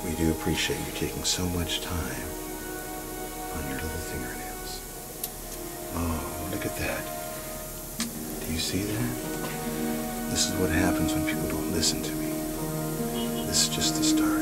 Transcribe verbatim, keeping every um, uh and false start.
we do appreciate you taking so much time on your little fingernails. Oh, look at that. Do you see that? This is what happens when people don't listen to me. This is just the start.